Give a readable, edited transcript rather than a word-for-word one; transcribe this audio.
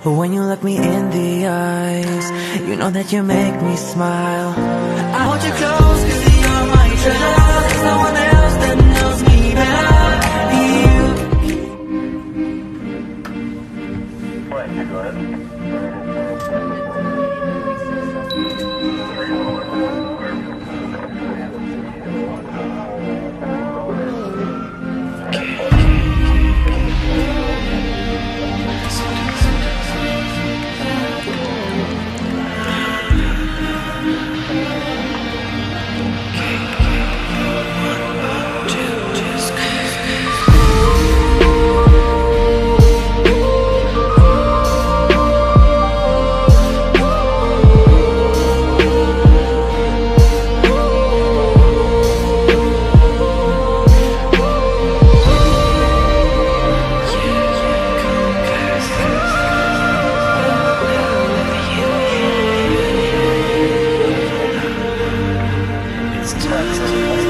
When you look me in the eyes, you know that you make me smile. I hold you close cause you're my treasure. There's no one else that knows me better. It's time.